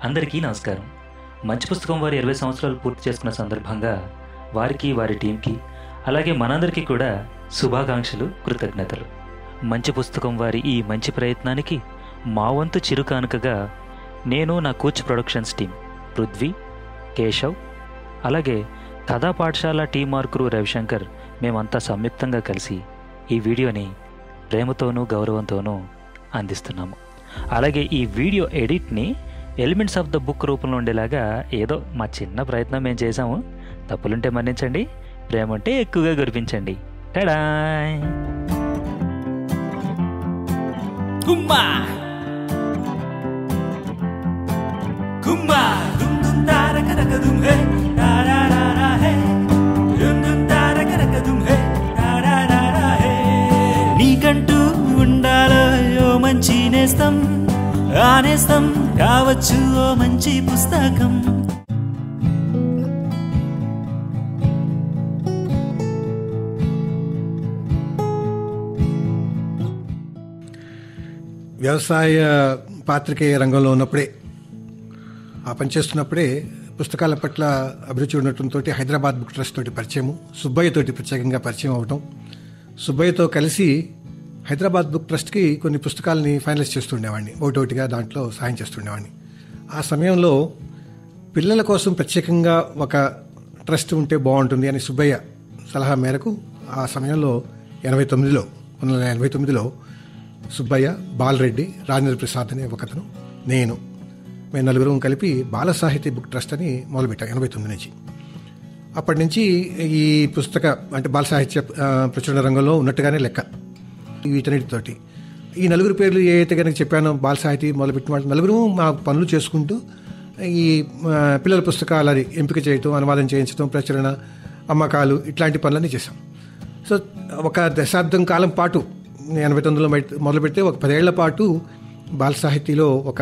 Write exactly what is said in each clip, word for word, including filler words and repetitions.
అందరికీ నమస్కారం. మంచి పుస్తకం వారి ఇరవై సంవత్సరాలు పూర్తి చేసుకున్న సందర్భంగా వారికి, వారి టీంకి, అలాగే మనందరికీ కూడా శుభాకాంక్షలు, కృతజ్ఞతలు. మంచి పుస్తకం వారి ఈ మంచి ప్రయత్నానికి మా వంతు చిరుకానుకగా నేను, నా కూచ్ ప్రొడక్షన్స్ టీం, పృథ్వీ, కేశవ్, అలాగే కథా పాఠశాల టీం మార్కురు రవిశంకర్ మేమంతా సంయుక్తంగా కలిసి ఈ వీడియోని ప్రేమతోనూ గౌరవంతోనూ అందిస్తున్నాము. అలాగే ఈ వీడియో ఎడిట్ని ఎలిమెంట్స్ ఆఫ్ ద బుక్ రూపంలో ఉండేలాగా ఏదో మా చిన్న ప్రయత్నం మేము చేసాము. తప్పులుంటే మన్నించండి, ప్రేమ ఉంటే ఎక్కువగా గురిపించండి. టడా కుమ్మా కుమ్మా దుమ్ దుమ్ తారక రక దుమ్ హే తారారా హే దుమ్ దుమ్ తారక రక దుమ్ హే తారారా హే. నీకంటూ ఉండాలో ఓ మంచి నేస్తం, ఆ నేస్తం కావచ్చు ఓ మంచి పుస్తకం. వ్యవసాయ పాత్రికేయ రంగంలో ఉన్నప్పుడే, ఆ పనిచేస్తున్నప్పుడే పుస్తకాల పట్ల అభిరుచి ఉండటంతో హైదరాబాద్ బుక్ ట్రస్ట్ తోటి పరిచయము, సుబ్బయ్యతోటి ప్రత్యేకంగా పరిచయం అవ్వటం, సుబ్బయ్యతో కలిసి హైదరాబాద్ బుక్ ట్రస్ట్కి కొన్ని పుస్తకాలని ఫైనలైజ్ చేస్తుండేవాడిని, ఒకటోటిగా దాంట్లో సాయం చేస్తుండేవాడిని. ఆ సమయంలో పిల్లల కోసం ప్రత్యేకంగా ఒక ట్రస్ట్ ఉంటే బాగుంటుంది అని సుబ్బయ్య సలహా మేరకు ఆ సమయంలో ఎనభై తొమ్మిదిలో పంతొమ్మిది వందల ఎనభై తొమ్మిదిలో సుబ్బయ్య, బాలరెడ్డి, రాజేంద్ర ప్రసాద్ అనే ఒకతను, నేను, మేము నలుగురం కలిపి బాల సాహితీ బుక్ ట్రస్ట్ అని మొదలుపెట్టాం ఎనభై తొమ్మిది నుంచి. అప్పటి నుంచి ఈ పుస్తక అంటే బాల సాహిత్య ప్రచురణ రంగంలో ఉన్నట్టుగానే లెక్క వీటన్నిటితోటి. ఈ నలుగురు పేర్లు ఏ అయితే కనుక చెప్పానో బాల సాహితీ మొదలుపెట్టిన వాళ్ళు నలుగురు మా పనులు చేసుకుంటూ ఈ పిల్లల పుస్తకాలని ఎంపిక చేయటం, అనువాదం చేయించడం, ప్రచురణ, అమ్మకాలు ఇట్లాంటి పనులన్నీ చేశాం. సో ఒక దశాబ్దం కాలం పాటు ఎనభై తొమ్మిదిలో మొదలు పెడితే ఒక పదేళ్ల పాటు బాల సాహితీలో ఒక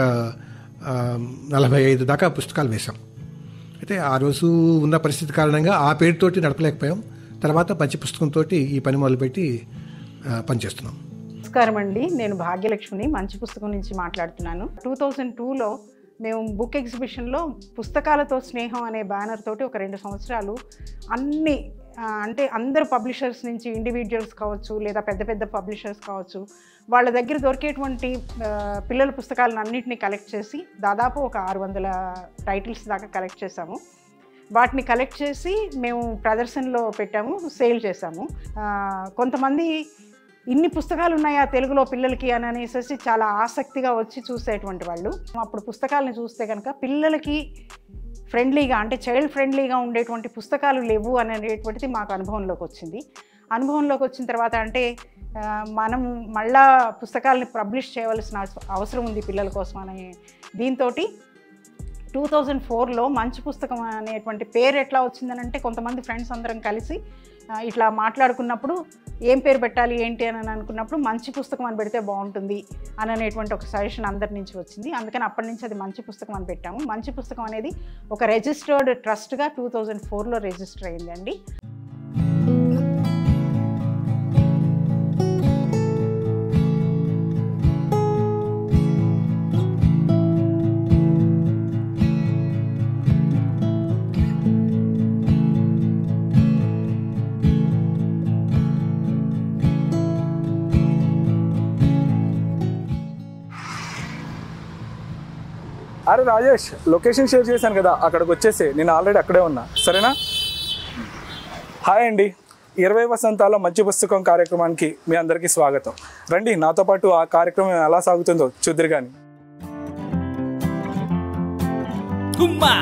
నలభై ఐదు దాకా పుస్తకాలు వేశాం. అయితే ఆ రోజు ఉన్న పరిస్థితి కారణంగా ఆ పేరుతోటి నడపలేకపోయాం. తర్వాత మంచి పుస్తకంతో ఈ పని మొదలుపెట్టి పనిచేస్తున్నాం. నమస్కారం అండి, నేను భాగ్యలక్ష్మిని మంచి పుస్తకం నుంచి మాట్లాడుతున్నాను. టూ థౌజండ్ టూలో మేము బుక్ ఎగ్జిబిషన్లో పుస్తకాలతో స్నేహం అనే బ్యానర్ తోటి ఒక రెండు సంవత్సరాలు అన్ని అంటే అందరు పబ్లిషర్స్ నుంచి ఇండివిజువల్స్ కావచ్చు లేదా పెద్ద పెద్ద పబ్లిషర్స్ కావచ్చు, వాళ్ళ దగ్గర దొరికేటువంటి పిల్లల పుస్తకాలను అన్నింటినీ కలెక్ట్ చేసి దాదాపు ఒక ఆరు వందల టైటిల్స్ దాకా కలెక్ట్ చేసాము. వాటిని కలెక్ట్ చేసి మేము ప్రదర్శనలో పెట్టాము, సేల్ చేసాము. కొంతమంది ఇన్ని పుస్తకాలు ఉన్నాయా తెలుగులో పిల్లలకి అని అనేసి చాలా ఆసక్తిగా వచ్చి చూసేటువంటి వాళ్ళు. అప్పుడు పుస్తకాలను చూస్తే కనుక పిల్లలకి ఫ్రెండ్లీగా అంటే చైల్డ్ ఫ్రెండ్లీగా ఉండేటువంటి పుస్తకాలు లేవు అనేటువంటిది మాకు అనుభవంలోకి వచ్చింది. అనుభవంలోకి వచ్చిన తర్వాత అంటే మనం మళ్ళా పుస్తకాలని పబ్లిష్ చేయవలసిన అవసరం ఉంది పిల్లల కోసం అనే దీంతో టూ థౌజండ్ ఫోర్లో మంచి పుస్తకం అనేటువంటి పేరు ఎట్లా వచ్చిందని అంటే కొంతమంది ఫ్రెండ్స్ అందరం కలిసి ఇట్లా మాట్లాడుకున్నప్పుడు ఏం పేరు పెట్టాలి ఏంటి అని అనుకున్నప్పుడు మంచి పుస్తకం అని పెడితే బాగుంటుంది అని అనేటువంటి ఒక సజెషన్ అందరి నుంచి వచ్చింది. అందుకని అప్పటి నుంచి అది మంచి పుస్తకం అని పెట్టాము. మంచి పుస్తకం అనేది ఒక రిజిస్టర్డ్ ట్రస్ట్గా టూ థౌజండ్ ఫోర్లో రిజిస్టర్ అయిందండి. అరే రాజేష్, లొకేషన్ షేర్ చేశాను కదా, అక్కడికి వచ్చేసి నేను ఆల్రెడీ అక్కడే ఉన్నా, సరేనా? హాయ్ అండి, ఇరవై వసంతాల మంచి పుస్తకం కార్యక్రమానికి మీ అందరికీ స్వాగతం. రండి నాతో పాటు ఆ కార్యక్రమం ఎలా సాగుతుందో చూద్దరు కానీ. కుమ్మా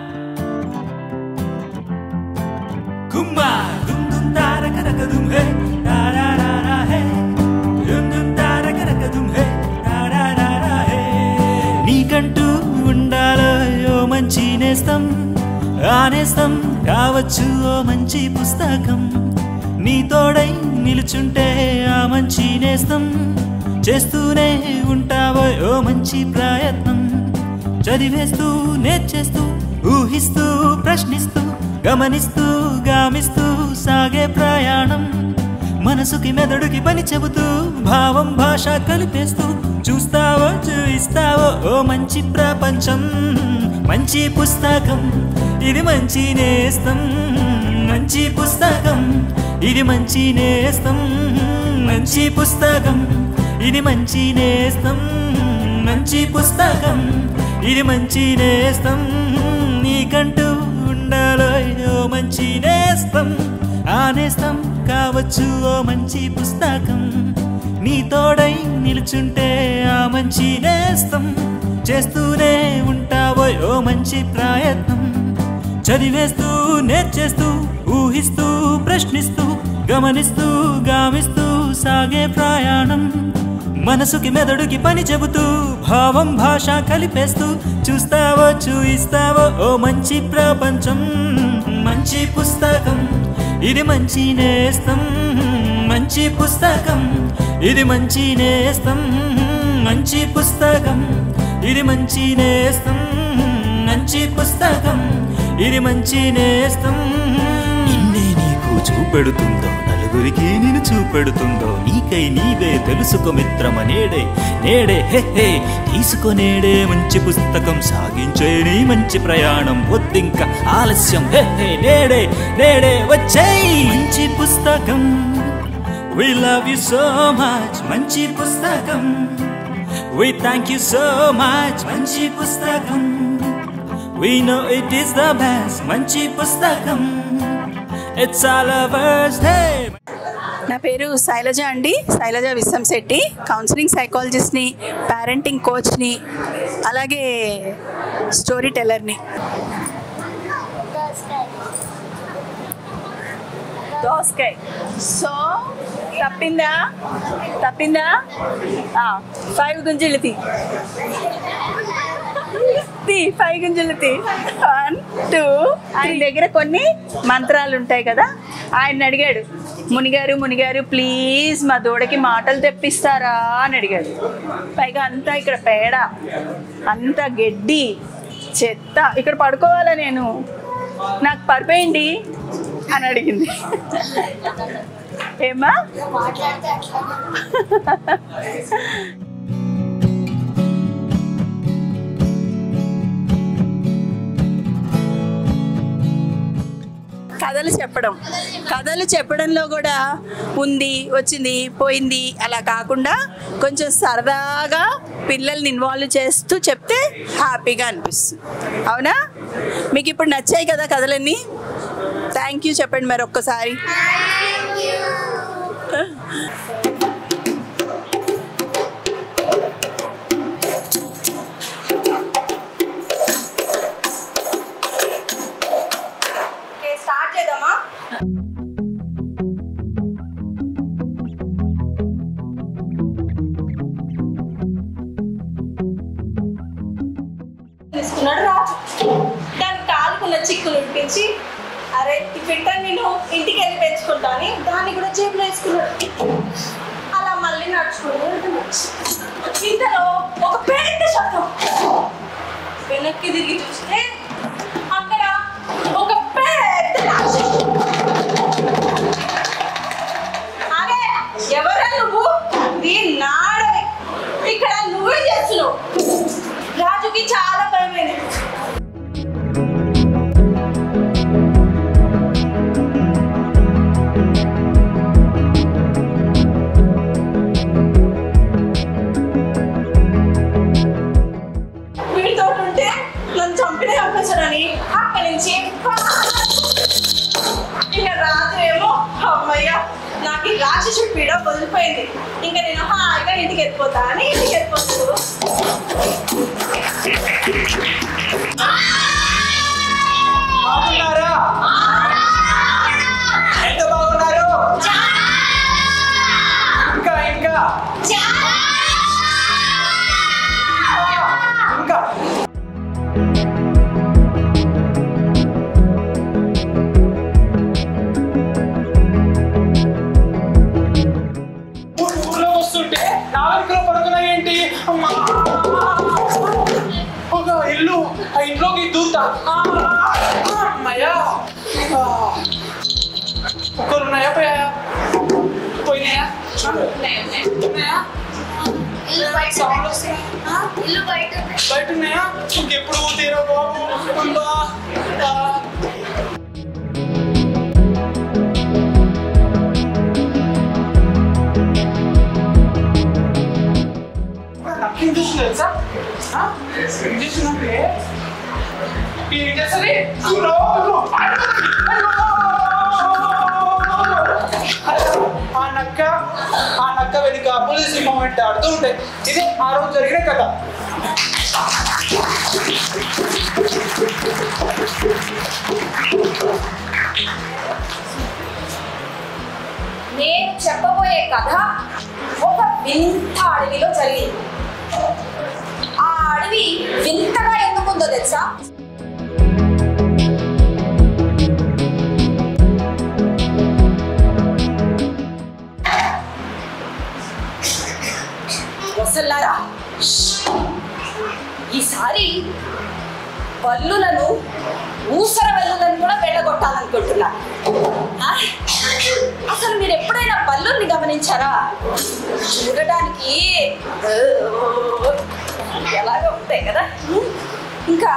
కుమ్మా దుమ్ దుమ్ తారక రక దుమ్ హే తారారా హే దుమ్ దుమ్ తారక రక దుమ్ హే తారారా హే. నీకంటూ ఉండాలో ఓ మంచి నేస్తం, ఆ నేస్తం కావచ్చు ఓ మంచి పుస్తకం. నీ తోడై నిలుచుంటే ఆ మంచి నేస్తం, చేస్తూనే ఉంటావో ఓ మంచి ప్రయత్నం. చదివేస్తూ నేర్చేస్తూ ఊహిస్తూ ప్రశ్నిస్తూ గమనిస్తూ గామిస్తూ సాగే ప్రయాణం మన మనసుకి మెదడుకి పని చెబుతూ భావం భాష కలిపేస్తూ చూస్తావో చూయిస్తావో ఓ మంచి ప్రపంచం. మంచి పుస్తకం ఇది మంచి నేస్తం, మంచి పుస్తకం ఇది మంచి నేస్తం, మంచి పుస్తకం ఇది మంచి నేస్తం, మంచి పుస్తకం ఇది మంచి నేస్తం. నీకంటూ ఉండాలో ఓ మంచి నేస్తం, ఆ నేస్తం కావచ్చు ఓ మంచి పుస్తకం. నీ తోడై నిలుచుంటే ఆ మంచి నేస్తం, చేస్తూనే ఉంటావో ఓ మంచి ప్రయత్నం. చదివేస్తూ నేర్చేస్తూ ఊహిస్తూ ప్రశ్నిస్తూ గమనిస్తూ గామిస్తూ సాగే ప్రయాణం. మనసుకి మెదడుకి పని చెబుతూ భావం భాష కలిపేస్తూ చూస్తావో చూయిస్తావో ఓ మంచి ప్రపంచం. మంచి పుస్తకం ఇది మంచి నేస్తం, మంచి పుస్తకం ఇది మంచి నేస్తం, మంచి పుస్తకం ఇది మంచి నేస్తం, మంచి పుస్తకం ఇది మంచి నేస్తం. నిన్నే నీకు చూపెడుతుందో నలుగురికి నేను చూపెడుతుందో నీకై నీవే తెలుసుకో మిత్రమ నేడే నేడే హే హే తీసుకొనేడే మంచి పుస్తకం సాగించే నీ మంచి ప్రయాణం. వద్దింక ఆలస్యం హే హే నేడే నేడే వచ్చేయ్. మంచి పుస్తకం we love you so much మంచి పుస్తకం, we thank you so much మంచి పుస్తకం, we know it is the best మంచి పుస్తకం, it's all of us. Hey, నా పేరు శైలజ అండి, శైలజ విశ్వంశెట్టి. కౌన్సిలింగ్ సైకాలజిస్ట్ని, పేరెంటింగ్ కోచ్ని, అలాగే స్టోరీ టెల్లర్ని. దోసకాయ. సో తప్పిందా తప్పిందా ఫైవ్ గుంజలు తీ తీ ఫైవ్ గుంజలు తీ. One two. ఆయన దగ్గర కొన్ని మంత్రాలు ఉంటాయి కదా, ఆయన అడిగాడు, మునిగారు మునిగారు ప్లీజ్ మా దూడకి మాటలు తెప్పిస్తారా అని అడిగాడు. పైగా అంతా ఇక్కడ పేడ, అంతా గడ్డి చెత్త, ఇక్కడ పడుకోవాలా నేను, నాకు పరిపోయింది అని అడిగింది. ఏమా కథలు చెప్పడం, కథలు చెప్పడంలో కూడా ఉంది వచ్చింది పోయింది అలా కాకుండా కొంచెం సరదాగా పిల్లల్ని ఇన్వాల్వ్ చేస్తూ చెప్తే హ్యాపీగా అనిపిస్తుంది. అవునా? మీకు ఇప్పుడు నచ్చాయి కదా కథలన్నీ? థ్యాంక్ యూ చెప్పండి మరి ఒక్కసారి. స్టార్ట్ చేద్దామా? తీసుకున్నాడు రాజు. దాని కాలుకున్న చిక్కులు ఉడిపించి, అరే ఈ పిట్టని నేను ఇంటికి వెళ్ళి పెంచుకుంటా అని దాన్ని కూడా జేబులో వేసుకున్నాడు. అలా మళ్ళీ నడుచుకుంటూ ఇంతలో ఒక పెద్ద శబ్దం. వెనక్కి తిరిగి చూస్తే అక్కడ ఒక పెద్ద రాక్షసుడు. అరే ఎవరా నువ్వు? నాడవి ఇక్కడ నువ్వే చేస్తున్నావు. రాజుకి చాలా భయమైంది. వీడితో ఉంటే నన్ను చంపినే చంపేశాడని అక్కడి నుంచి ఇంకా రాజు ఏమో అమ్మయ్య నాకు ఈ రాక్షసుడి పీడ వదిలిపోయింది, ఇంకా నేను హాయిగా ఇంటికి వెళ్ళిపోతా అని ఇంటికి వెళ్ళిపోతాడు. ఎంత బాగున్నారు? ఇంకా ఇంకా ఇంకా ఊర్లో వస్తుంటే నాలుగులో పడుకున్నా ఏంటి? ఒక ఇల్లు, ఆ ఇంట్లోకి దూతా. అమ్మయ్యా, ఒకరున్నాయా పోయా? పోయి పోయినాయా? ఇల్లు బయట ఇల్లు బయట బయట ఉన్నాయా? ఇంకెప్పుడు తీరా బాబు ఉందా? ఏం చూస్తున్నా తెలుసా? ఏం చూస్తున్నట్టే ఏం చేస్తుంది? ఆ నక్క ఆ నక్క వెనుక పులి సింహం వెంట ఆడుతూ ఉంటాయి. ఇదే ఆ రోజు జరిగిన కథ. నేను చెప్పబోయే కథ ఒక వింత అడవిలో జరిగింది. ఆ అడవి వింతగా ఎందుకుందో తెలుసా? వసల్లారా, ఈసారి బల్లులను ఊసర బల్లులను కూడా వెళ్ళగొట్టాలనుకుంటున్నా. అసలు మీరు ఎప్పుడైనా బల్లుని గమనించారా? చూడడానికి ఎలాగో ఉంటాయి కదా. ఇంకా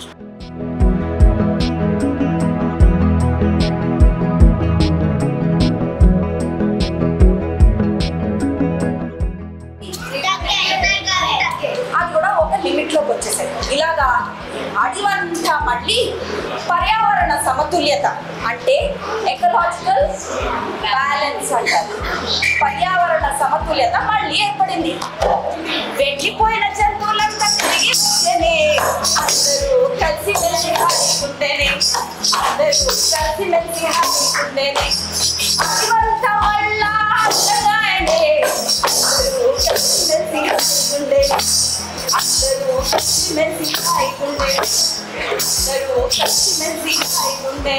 అది కూడా ఒక లిమిట్ లోకి వచ్చేసాయి. ఇలాగా అడివంతా మళ్ళీ పర్యావరణ సమతుల్యత అంటే ఎకలాజికల్ బ్యాలెన్స్ అంటారు. పర్యావరణ సమతుల్యత మళ్ళీ ఏర్పడింది. వెళ్ళిపోయిన జంతువులంతా తిరిగి వస్తేనే అందరూ కలిసి మెలిసి హాయికుంటేనే అందరూ కలిసి మెలిసి హాయికుంటేనే అడివంతా మళ్ళా అందగానే అందరూ కలిసి మెలిసి హాయికుంటేనే అందరూ కలిసి మెలిసి హాయికుంటే అందరూ కలిసి మెలిసి హాయికుంటే.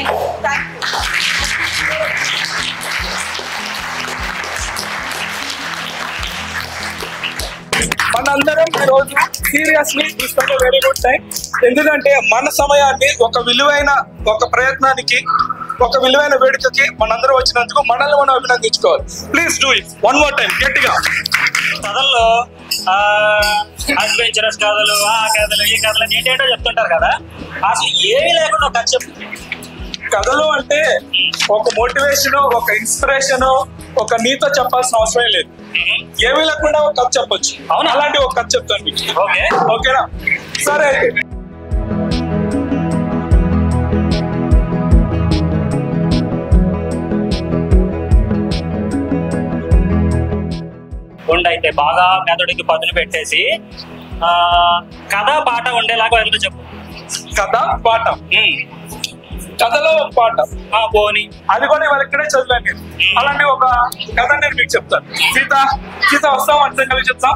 మనందరం ఈరోజు సీరియస్లీ తీసుకుంటే వెరీ గుడ్ టైం. ఎందుకంటే మన సమయాన్ని ఒక విలువైన ఒక ప్రయత్నానికి ఒక విలువైన వేడుకకి మనందరం వచ్చినందుకు మనల్ని మనం అభినందించుకోవాలి. Please do it one more time గట్టిగా. కథల్లో అడ్వెంచరస్ కథలు, ఆ కథలు, ఈ కథలు ఏంటేంటో చెప్తుంటారు కదా, అసలు ఏమీ లేకుండా ఒక కథ చెప్పు. కథలు అంటే ఒక మోటివేషన్, ఒక ఇన్స్పిరేషన్, ఒక నీతో చెప్పాల్సిన అవసరం లేదు. ఏమీ లేకుండా ఒక కథ చెప్పొచ్చు. అవును, అలాంటి ఒక కథ చెప్తాను మీకు. ఓకే ఓకేనా? సరే అయితే ఉండైతే బాగా మెదడుకి పదులు పెట్టేసి ఆ కథ పాట ఉండేలాగా ఎందుకు చెప్పు. కథ పాట, కథలో ఒక పాట పోనీ అది కూడా ఇవాళ ఇక్కడే చదివాను నేను. అలాంటి ఒక కథ నేను మీకు చెప్తాను. సీత సీత వస్తాం అంటే కలిసి చెప్తాం.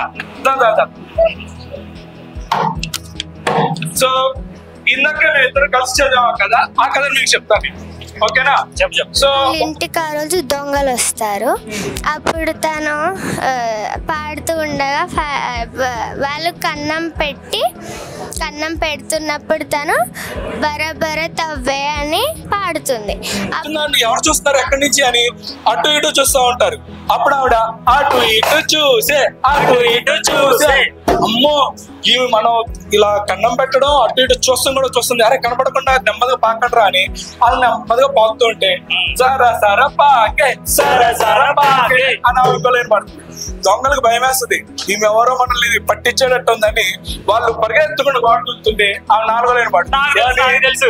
సో ఇందాక నేను ఇద్దరు కలిసి చదివాం కదా, ఆ కథ మీకు చెప్తాను. ఓకేనా? చెప్పు చెప్పు. సో ఇంటికి ఆ రోజు దొంగలు వస్తారు. అప్పుడు తను పాడుతూ ఉండగా వాళ్ళు కన్నం పెట్టి కన్నం పెడుతున్నప్పుడు తను బరబర తవ్వే అని పాడుతుంది. ఎవరు చూస్తున్నారు ఎక్కడి నుంచి అని అటు ఇటు చూస్తూ ఉంటారు. అప్పుడు ఆవిడ అటు ఇటు చూసే అటు ఇటు చూసే అమ్మో ఇవి మనం ఇలా కన్నం పెట్టడం అటు ఇటు చూస్తాం కూడా చూస్తుంది. అరే కనపడకుండా నెమ్మదిగా పాకండ్రా అని వాళ్ళు నెమ్మదిగా పాకుతూ ఉంటే సర సర పాకే సర సర పాకే అని ఆవిడలేని పడుతుంది. దొంగలకు భయం వేస్తుంది, ఈమె ఎవరో మనల్ని పట్టించేటట్టు ఉందని వాళ్ళు పరిగెత్తుకుని వాడుతుంటే ఆ నాలుగోలేని పడుతుంది.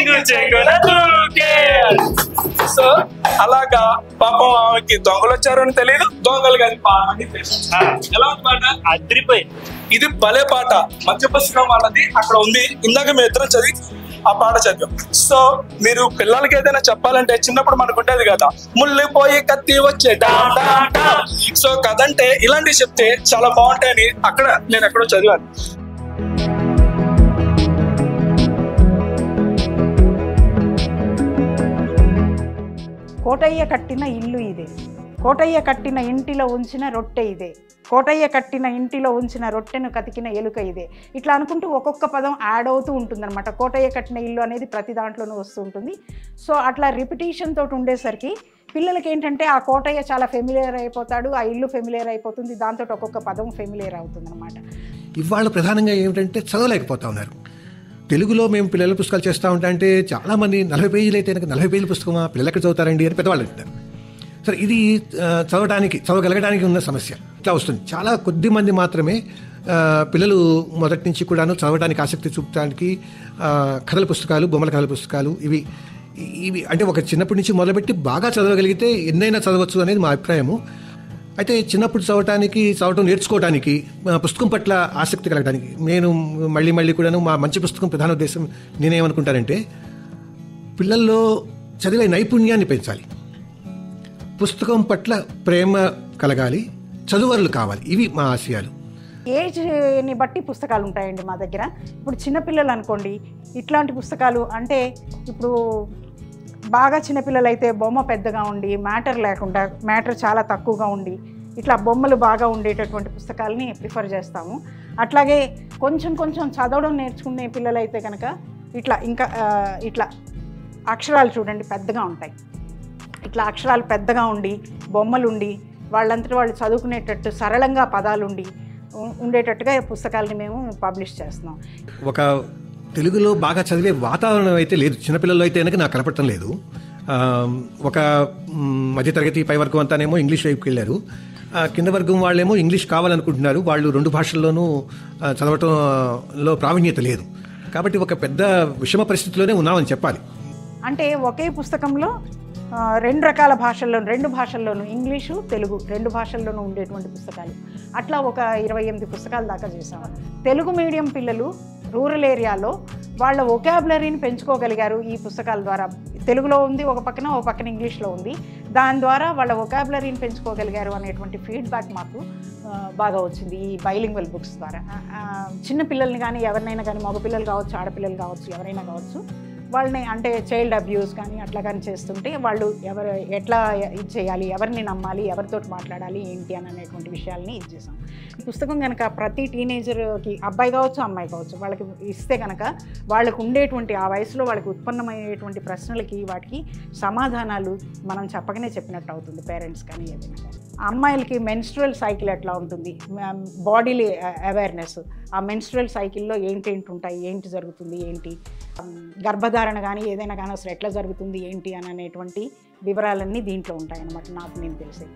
సో అలాగా పాపం ఆమెకి దొంగలు వచ్చారని తెలియదు, దొంగలు కాదు పాపని తెలుసు. ఎలా ఉంది పాట? అదిరిపోయింది. ఇది భలే పాట. మధ్య పుస్తకం వాళ్ళది అక్కడ ఉంది. ఇందాక మేము ఇద్దరం చదివి ఆ పాట చదివాం. సో మీరు పిల్లలకి ఏదైనా చెప్పాలంటే చిన్నప్పుడు మనకు ఉండేది కదా, ముళ్ళిపోయి కత్తి వచ్చే డా డా డా. సో కథ అంటే ఇలాంటివి చెప్తే చాలా బాగుంటాయని అక్కడ నేను ఎక్కడో చదివాను. కోటయ్య కట్టిన ఇల్లు ఇదే, కోటయ్య కట్టిన ఇంటిలో ఉంచిన రొట్టె ఇదే, కోటయ్య కట్టిన ఇంటిలో ఉంచిన రొట్టెను కతికిన ఎలుక ఇదే. ఇట్లా అనుకుంటూ ఒక్కొక్క పదం యాడ్ అవుతూ ఉంటుందన్నమాట. కోటయ్య కట్టిన ఇల్లు అనేది ప్రతి దాంట్లోనూ వస్తూ ఉంటుంది. సో అట్లా రిపిటేషన్ తోటి ఉండేసరికి పిల్లలకి ఏంటంటే ఆ కోటయ్య చాలా ఫెమిలియర్ అయిపోతాడు, ఆ ఇల్లు ఫెమిలియర్ అయిపోతుంది, దాంతో ఒక్కొక్క పదం ఫెమిలియర్ అవుతుంది అనమాట. ఇవాళ ప్రధానంగా ఏమిటంటే చదవలేకపోతా ఉన్నారు. తెలుగులో మేము పిల్లల పుస్తకాలు చేస్తూ ఉంటా అంటే చాలామంది నలభై పేజీలు అయితే కనుక నలభై పేజీల పుస్తకమా పిల్లలకి చదువుతారండి అని పెద్దవాళ్ళు అంటారు. సరే, ఇది చదవడానికి చదవగలగడానికి ఉన్న సమస్య ఇట్లా వస్తుంది. చాలా కొద్ది మంది మాత్రమే పిల్లలు మొదటి నుంచి కూడాను చదవడానికి ఆసక్తి చూపడానికి కథల పుస్తకాలు, బొమ్మల కథల పుస్తకాలు ఇవి ఇవి అంటే ఒక చిన్నప్పటి నుంచి మొదలుపెట్టి బాగా చదవగలిగితే ఎన్నైనా చదవచ్చు అనేది మా అభిప్రాయము. అయితే చిన్నప్పుడు చదవటానికి చదవటం నేర్చుకోవడానికి పుస్తకం పట్ల ఆసక్తి కలగడానికి నేను మళ్ళీ మళ్ళీ కూడాను మా మంచి పుస్తకం ప్రధాన ఉద్దేశం నేనేమనుకుంటానంటే పిల్లల్లో చదివే నైపుణ్యాన్ని పెంచాలి, పుస్తకం పట్ల ప్రేమ కలగాలి, చదువరులు కావాలి. ఇవి మా ఆశయాలు. ఏజ్ని బట్టి పుస్తకాలు ఉంటాయండి మా దగ్గర. ఇప్పుడు చిన్నపిల్లలు అనుకోండి, ఇట్లాంటి పుస్తకాలు అంటే ఇప్పుడు బాగా చిన్నపిల్లలు అయితే బొమ్మ పెద్దగా ఉండి మ్యాటర్ లేకుండా మ్యాటర్ చాలా తక్కువగా ఉండి ఇట్లా బొమ్మలు బాగా ఉండేటటువంటి పుస్తకాలని ప్రిఫర్ చేస్తాము. అట్లాగే కొంచెం కొంచెం చదవడం నేర్చుకునే పిల్లలు అయితే కనుక ఇట్లా ఇంకా ఇట్లా అక్షరాలు చూడండి పెద్దగా ఉంటాయి, ఇట్లా అక్షరాలు పెద్దగా ఉండి బొమ్మలు ఉండి వాళ్ళంతటి వాళ్ళు చదువుకునేటట్టు సరళంగా పదాలుండి ఉండేటట్టుగా పుస్తకాలని మేము పబ్లిష్ చేస్తున్నాం. ఒక తెలుగులో బాగా చదివే వాతావరణం అయితే లేదు, చిన్నపిల్లలు అయితే కనుక నాకు కనపడటం లేదు. ఒక మధ్యతరగతి పై వర్గం అంతానేమో ఇంగ్లీష్ వైపుకి వెళ్ళారు, కింద వర్గం వాళ్ళేమో ఇంగ్లీష్ కావాలనుకుంటున్నారు. వాళ్ళు రెండు భాషల్లోనూ చదవటంలో ప్రావీణ్యత లేదు. కాబట్టి ఒక పెద్ద విషమ పరిస్థితిలోనే ఉన్నామని చెప్పాలి. అంటే ఒకే పుస్తకంలో రెండు రకాల భాషల్లో రెండు భాషల్లోనూ ఇంగ్లీషు తెలుగు రెండు భాషల్లోనూ ఉండేటువంటి పుస్తకాలు అట్లా ఒక ఇరవై ఎనిమిది పుస్తకాల దాకా చేసాము. తెలుగు మీడియం పిల్లలు రూరల్ ఏరియాలో వాళ్ళ వొకాబులరీని పెంచుకోగలిగారు ఈ పుస్తకాల ద్వారా. తెలుగులో ఉంది ఒక పక్కన, ఒక పక్కన ఇంగ్లీష్లో ఉంది. దాని ద్వారా వాళ్ళ వొకాబులరీని పెంచుకోగలిగారు అనేటువంటి ఫీడ్బ్యాక్ మాకు బాగా వచ్చింది ఈ బైలింగ్వల్ బుక్స్ ద్వారా. చిన్న పిల్లల్ని కానీ ఎవరినైనా కానీ మగపిల్లలు కావచ్చు, ఆడపిల్లలు కావచ్చు, ఎవరైనా కావచ్చు, వాళ్ళని అంటే చైల్డ్ అబ్యూస్ కానీ అట్లా కానీ చేస్తుంటే వాళ్ళు ఎవరు ఎట్లా ఇది చేయాలి, ఎవరిని నమ్మాలి, ఎవరితో మాట్లాడాలి ఏంటి అని అనేటువంటి విషయాల్ని ఇది చేసాం. ఈ పుస్తకం కనుక ప్రతి టీనేజర్కి అబ్బాయి కావచ్చు అమ్మాయి కావచ్చు వాళ్ళకి ఇస్తే కనుక వాళ్ళకు ఉండేటువంటి ఆ వయసులో వాళ్ళకి ఉత్పన్నమయ్యేటువంటి ప్రశ్నలకి వాటికి సమాధానాలు మనం చెప్పకనే చెప్పినట్టు అవుతుంది పేరెంట్స్ కానీ ఏదైనా కానీ. అమ్మాయిలకి మెన్స్ట్రువల్ సైకిల్ ఎట్లా ఉంటుంది, బాడీలీ అవేర్నెస్, ఆ మెన్స్ట్రువల్ సైకిల్లో ఏంటేంటి ఉంటాయి, ఏంటి జరుగుతుంది, ఏంటి గర్భధారణ కానీ ఏదైనా కానీ అసలు ఎట్లా జరుగుతుంది ఏంటి అని అనేటువంటి వివరాలన్నీ దీంట్లో ఉంటాయన్నమాట నాకు నేను తెలిసే.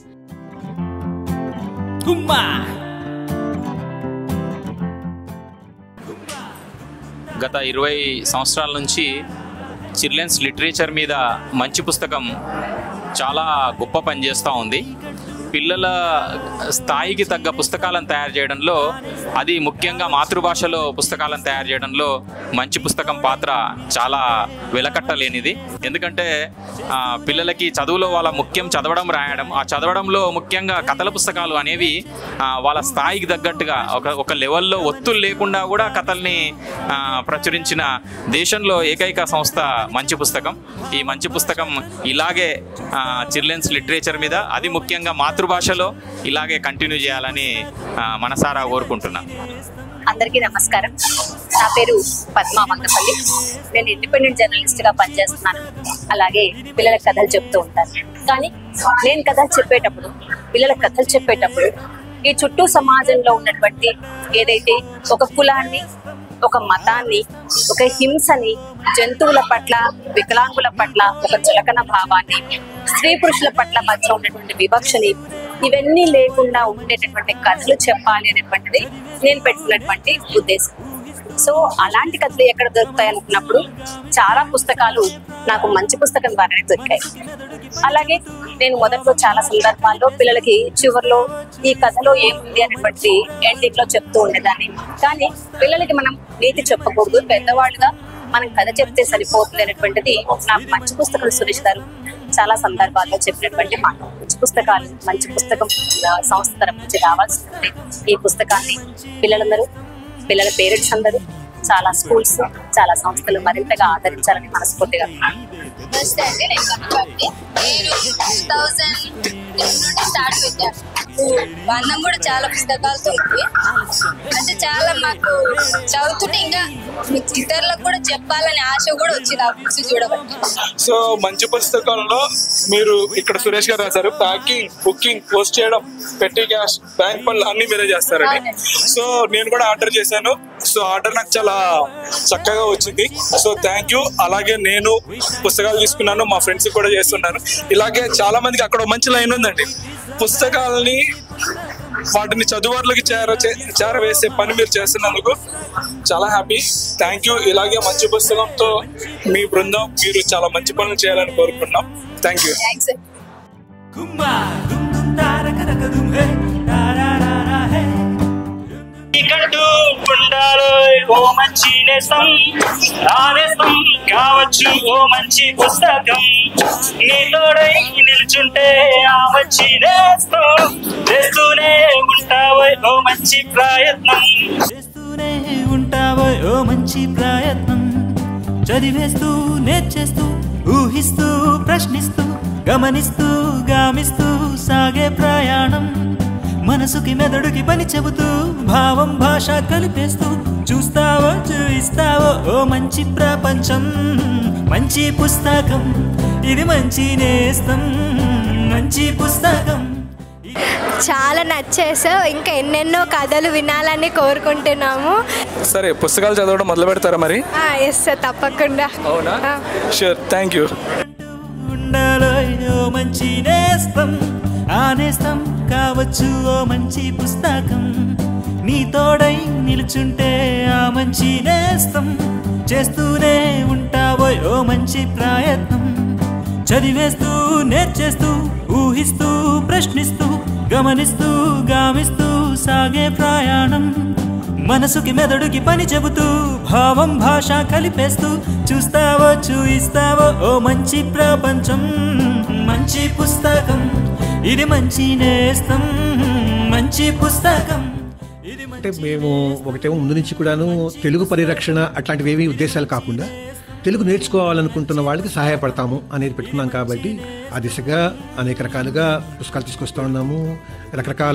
గత ఇరవై సంవత్సరాల నుంచి చిల్డ్రన్స్ లిటరేచర్ మీద మంచి పుస్తకం చాలా గొప్ప పని చేస్తూ ఉంది. పిల్లల స్థాయికి తగ్గ పుస్తకాలను తయారు చేయడంలో, అది ముఖ్యంగా మాతృభాషలో పుస్తకాలను తయారు చేయడంలో మంచి పుస్తకం పాత్ర చాలా వెలకట్టలేనిది. ఎందుకంటే పిల్లలకి చదువులో వాళ్ళ ముఖ్యం చదవడం, రాయడం. ఆ చదవడంలో ముఖ్యంగా కథల పుస్తకాలు అనేవి వాళ్ళ స్థాయికి తగ్గట్టుగా ఒక ఒక లెవెల్లో ఒత్తులు లేకుండా కూడా కథల్ని ప్రచురించిన దేశంలో ఏకైక సంస్థ మంచి పుస్తకం. ఈ మంచి పుస్తకం ఇలాగే చిల్డ్రన్స్ లిటరేచర్ మీద, అది ముఖ్యంగా మాతృభాషలో ఇలాగే కంటిన్యూ చేయాలని మనసారా కోరుకుంటున్నాను. అందరికీ నమస్కారం. నా పేరు పద్మా మంగపల్లి. నేను ఇండిపెండెంట్ జర్నలిస్ట్గా పనిచేస్తున్నాను. అలాగే పిల్లలకు కథలు చెప్తూ ఉంటాను. కానీ నేను కథలు చెప్పేటప్పుడు, పిల్లలకు కథలు చెప్పేటప్పుడు ఈ చుట్టూ సమాజంలో ఉన్నటువంటి ఏదైతే ఒక కులాన్ని, ఒక మతాన్ని, ఒక హింసని, జంతువుల పట్ల, వికలాంగుల పట్ల ఒక చులకన భావాన్ని, స్త్రీ పురుషుల పట్ల మధ్య ఉన్నటువంటి వివక్షని, ఇవన్నీ లేకుండా ఉండేటటువంటి కథలు చెప్పాలి అనేటువంటిది నేను పెట్టుకున్నటువంటి ఉద్దేశం. సో అలాంటి కథలు ఎక్కడ దొరుకుతాయి అనుకున్నప్పుడు చాలా పుస్తకాలు నాకు మంచి పుస్తకం ద్వారానే దొరికాయి. అలాగే నేను మొదట్లో చాలా సందర్భాల్లో పిల్లలకి చివరిలో ఈ కథలో ఏముంది అనేటువంటి ఎండింగ్ లో చెప్తూ ఉండేదాన్ని. కానీ పిల్లలకి మనం నీతి చెప్పకూడదు, పెద్దవాళ్ళుగా మనం కథ చెప్తే సరిపోతుంది అనేటువంటిది నాకు మంచి పుస్తకం సురేష్ గారు చాలా సందర్భాల్లో చెప్పినటువంటి మాట. మంచి పుస్తకాలు, మంచి పుస్తకం సంస్థ తరపు నుంచి రావాల్సింది. ఈ పుస్తకాన్ని పిల్లలందరూ, పిల్లల పేరెంట్స్ అందరూ, చాలా స్కూల్స్, చాలా సంస్థలు మరింతగా ఆదరించాలని మనస్ఫూర్తిగా. నమస్తే అండి, నేను టూ థౌజండ్ నుండి స్టార్ట్ పెట్టారు. అన్నం కూడా చాలా పుస్తకాలతో ఉంది. అంటే చాలా మాకు చదువుతుంటే ఇంకా ఇతరులకు కూడా చెప్పాలని ఆశ కూడా వచ్చింది ఆ బుక్స్ చూడబట్టి. సో మంచి పుస్తకాలలో మీరు ఇక్కడ సురేష్ గారు రాశారు, ప్యాకింగ్, బుకింగ్, పోస్ట్ చేయడం, పెట్టి క్యాష్, బ్యాంక్ పనులు అన్ని మీరే చేస్తారండి. సో నేను కూడా ఆర్డర్ చేశాను. సో ఆర్డర్ నాకు చాలా చక్కగా వచ్చింది. So thank you. అలాగే నేను పుస్తకాలు తీసుకున్నాను, మా ఫ్రెండ్స్ కూడా చేస్తున్నాను. ఇలాగే చాలా మందికి అక్కడ మంచి లైన్ ఉందండి, పుస్తకాలని వాటిని చదువర్లకి చేర చేరవేసే పని మీరు చేస్తున్నందుకు చాలా హ్యాపీ. Thank you. ఇలాగే మంచి పుస్తకంతో మీ బృందం మీరు చాలా మంచి పనులు చేయాలని కోరుకుంటున్నాం. Thank you. నీకంటూ ఉండాలో ఓ మంచి నేస్తం, ఆనేస్తం కావచ్చు ఓ మంచి పుస్తకం. నీ తోడై నిల్చుంటే ఆ మంచి నేస్తం, చేస్తూనే ఉంటావో ఓ మంచి ప్రయత్నం, చేస్తూనే ఉంటావో ఓ మంచి ప్రయత్నం. చదివేస్తూ నేర్చేస్తూ ఊహిస్తూ ప్రశ్నిస్తూ గమనిస్తూ గామిస్తూ సాగే ప్రయాణం. మనసుకి మెదడుకి పని చెబుతూ భావం భాష కలిపేస్తూ చూస్తావో చూయిస్తావో ఓ మంచి ప్రపంచం. మంచి పుస్తకం ఇది, మంచి నేస్తం, మంచి పుస్తకం. చాలా నచ్చేసావు. ఇంకా ఎన్నెన్నో కథలు వినాలని కోరుకుంటున్నాము. సరే, పుస్తకాలు చదవడం మొదలు పెడతారా మరి? ఎస్ సార్, తప్పకుండా. అవునా? షూర్. Thank you. ఉండాలో ఓ మంచి నేస్తం, ఆనేస్తం కావచ్చు ఓ మంచి పుస్తకం. నీ తోడై నిలుచుంటే ఆ మంచి నేస్తం, చేస్తూనే ఉంటావో ఓ మంచి ప్రయత్నం. చదివేస్తూ నేర్చేస్తూ ఊహిస్తూ ప్రశ్నిస్తూ గమనిస్తూ గామిస్తూ సాగే ప్రయాణం. మనసుకి మెదడుకి పని చెబుతూ భావం భాష కలిపేస్తూ చూస్తావో చూయిస్తావో ఓ మంచి ప్రపంచం. మంచి పుస్తకం ఇది, మంచి నేస్తం, మంచి పుస్తకం. అంటే మేము ఒకటేమో ముందు నుంచి కూడాను తెలుగు పరిరక్షణ అట్లాంటివి ఏమీ ఉద్దేశాలు కాకుండా తెలుగు నేర్చుకోవాలనుకుంటున్న వాళ్ళకి సహాయపడతాము అనేది పెట్టుకున్నాం. కాబట్టి ఆ దిశగా అనేక రకాలుగా పుస్తకాలు తీసుకొస్తూ ఉన్నాము. రకరకాల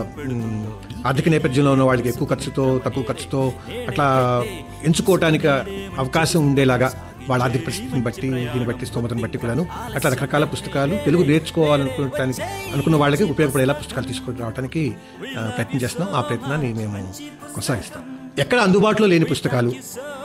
ఆర్థిక నేపథ్యంలో ఉన్న వాళ్ళకి ఎక్కువ ఖర్చుతో తక్కువ ఖర్చుతో అట్లా ఎంచుకోవటానికి అవకాశం ఉండేలాగా వాళ్ళ ఆర్థిక పరిస్థితిని బట్టి దీన్ని బట్టి స్తోమతను బట్టి కూడాను అట్లా రకరకాల పుస్తకాలు తెలుగు నేర్చుకోవాలనుకోవటానికి అనుకున్న వాళ్ళకి ఉపయోగపడేలా పుస్తకాలు తీసుకొని రావడానికి ప్రయత్నం చేస్తున్నాం. ఆ ప్రయత్నాన్ని మేము కొనసాగిస్తాం. ఎక్కడ అందుబాటులో లేని పుస్తకాలు,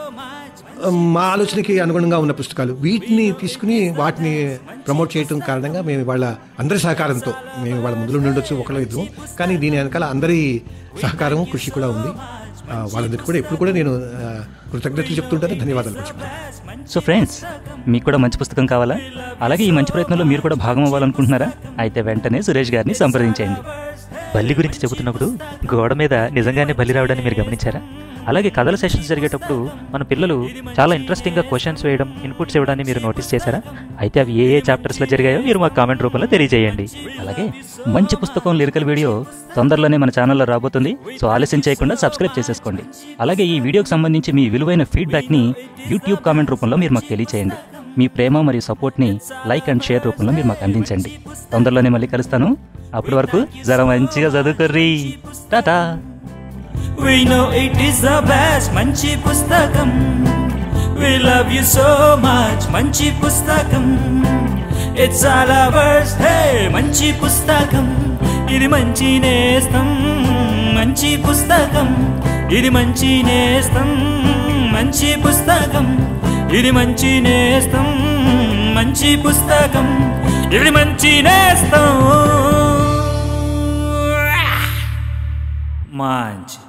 మా ఆలోచనకి అనుగుణంగా ఉన్న పుస్తకాలు, వీటిని తీసుకుని వాటిని ప్రమోట్ చేయడం కారణంగా మేము వాళ్ళ అందరి సహకారంతో, మేము వాళ్ళ ముందు ఉండొచ్చు ఒకళ్ళో ఇద్దరు, కానీ దీని వెనకాల అందరి సహకారం కృషి కూడా ఉంది. వాళ్ళందరికీ కూడా ఎప్పుడు కూడా నేను కృతజ్ఞతలు చెప్తుంటాను, ధన్యవాదాలు చెప్తాను. సో ఫ్రెండ్స్, మీకు కూడా మంచి పుస్తకం కావాలా? అలాగే ఈ మంచి ప్రయత్నంలో మీరు కూడా భాగం అవ్వాలనుకుంటున్నారా? అయితే వెంటనే సురేష్ గారిని సంప్రదించండి. బల్లి గురించి చెబుతున్నప్పుడు గోడ మీద నిజంగానే బల్లి రావడాన్ని మీరు గమనించారా? అలాగే కథల సెషన్స్ జరిగేటప్పుడు మన పిల్లలు చాలా ఇంట్రెస్టింగ్గా క్వశ్చన్స్ వేయడం, ఇన్పుట్స్ ఇవ్వడాన్ని మీరు నోటీస్ చేశారా? అయితే అవి ఏ ఏ చాప్టర్స్లో జరిగాయో మీరు మా కామెంట్ రూపంలో తెలియజేయండి. అలాగే మంచి పుస్తకం లిరికల్ వీడియో తొందరలోనే మన ఛానల్లో రాబోతుంది. సో ఆలస్యం చేయకుండా సబ్స్క్రైబ్ చేసేసుకోండి. అలాగే ఈ వీడియోకి సంబంధించి మీ విలువైన ఫీడ్బ్యాక్ని యూట్యూబ్ కామెంట్ రూపంలో మీరు మాకు తెలియచేయండి. మీ ప్రేమ మరియు సపోర్ట్ని లైక్ అండ్ షేర్ రూపంలో మీరు మాకు అందించండి. తొందరలోనే మళ్ళీ కలుస్తాను. అప్పటి వరకు జర మంచిగా చదువుకోర్రీ. Tata. We know it is the best, మంచి పుస్తకం. We love you so much, మంచి పుస్తకం. It's all ours, hey, మంచి పుస్తకం. ఇది మంచి నేస్తం, మంచి పుస్తకం. ఇది మంచి నేస్తం, మంచి పుస్తకం. ఇది మంచి నేస్తం, మంచి పుస్తకం. ఇది మంచి నేస్తం, మంచి